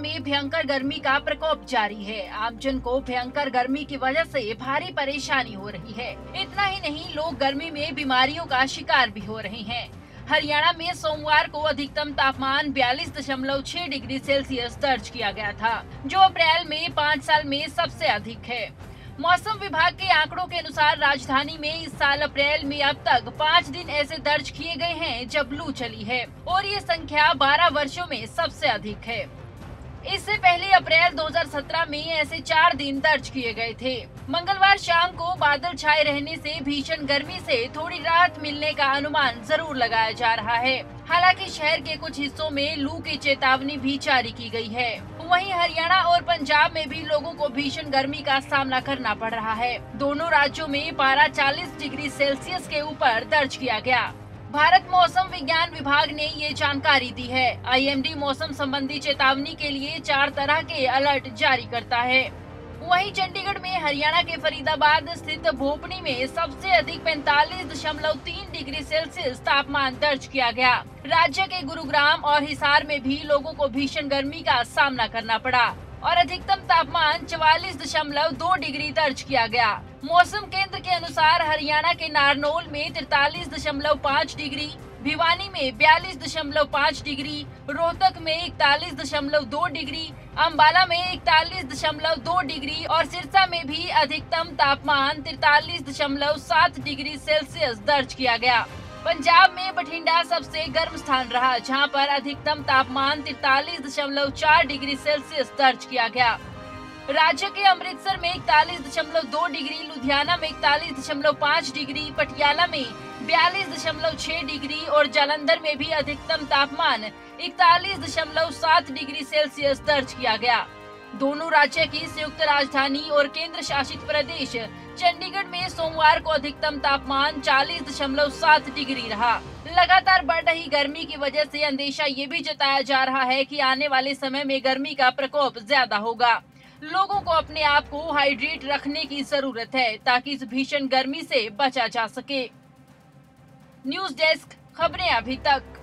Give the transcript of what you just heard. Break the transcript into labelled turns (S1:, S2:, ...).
S1: में भयंकर गर्मी का प्रकोप जारी है। आमजन को भयंकर गर्मी की वजह से भारी परेशानी हो रही है। इतना ही नहीं, लोग गर्मी में बीमारियों का शिकार भी हो रहे हैं। हरियाणा में सोमवार को अधिकतम तापमान 42.6 डिग्री सेल्सियस दर्ज किया गया था, जो अप्रैल में 5 साल में सबसे अधिक है। मौसम विभाग के आंकड़ों के अनुसार राजधानी में इस साल अप्रैल में अब तक 5 दिन ऐसे दर्ज किए गए हैं जब लू चली है और ये संख्या 12 वर्षों में सबसे अधिक है। इससे पहले अप्रैल 2017 में ऐसे 4 दिन दर्ज किए गए थे। मंगलवार शाम को बादल छाए रहने से भीषण गर्मी से थोड़ी राहत मिलने का अनुमान जरूर लगाया जा रहा है। हालांकि शहर के कुछ हिस्सों में लू की चेतावनी भी जारी की गई है। वहीं हरियाणा और पंजाब में भी लोगों को भीषण गर्मी का सामना करना पड़ रहा है। दोनों राज्यों में पारा 40 डिग्री सेल्सियस के ऊपर दर्ज किया गया। भारत मौसम विज्ञान विभाग ने ये जानकारी दी है। आईएमडी मौसम संबंधी चेतावनी के लिए 4 तरह के अलर्ट जारी करता है। वहीं चंडीगढ़ में हरियाणा के फरीदाबाद स्थित भोपनी में सबसे अधिक 45.3 डिग्री सेल्सियस तापमान दर्ज किया गया। राज्य के गुरुग्राम और हिसार में भी लोगों को भीषण गर्मी का सामना करना पड़ा और अधिकतम तापमान 44.2 डिग्री दर्ज किया गया। मौसम केंद्र के अनुसार हरियाणा के नारनौल में 43.5 डिग्री, भिवानी में 42.5 डिग्री, रोहतक में 41.2 डिग्री, अंबाला में 41.2 डिग्री और सिरसा में भी अधिकतम तापमान 43.7 डिग्री सेल्सियस दर्ज किया गया। पंजाब में बठिंडा सबसे गर्म स्थान रहा, जहां पर अधिकतम तापमान 43.4 डिग्री सेल्सियस दर्ज किया गया। राज्य के अमृतसर में 41.2 डिग्री, लुधियाना में 41.5 डिग्री, पटियाला में 42.6 डिग्री और जालंधर में भी अधिकतम तापमान 41.7 डिग्री सेल्सियस दर्ज किया गया। दोनों राज्य की संयुक्त राजधानी और केंद्र शासित प्रदेश चंडीगढ़ में सोमवार को अधिकतम तापमान 40.7 डिग्री रहा। लगातार बढ़ रही गर्मी की वजह से अंदेशा ये भी जताया जा रहा है कि आने वाले समय में गर्मी का प्रकोप ज्यादा होगा। लोगों को अपने आप को हाइड्रेट रखने की जरूरत है ताकि इस भीषण गर्मी से बचा जा सके। न्यूज़ डेस्क, खबरें अभी तक।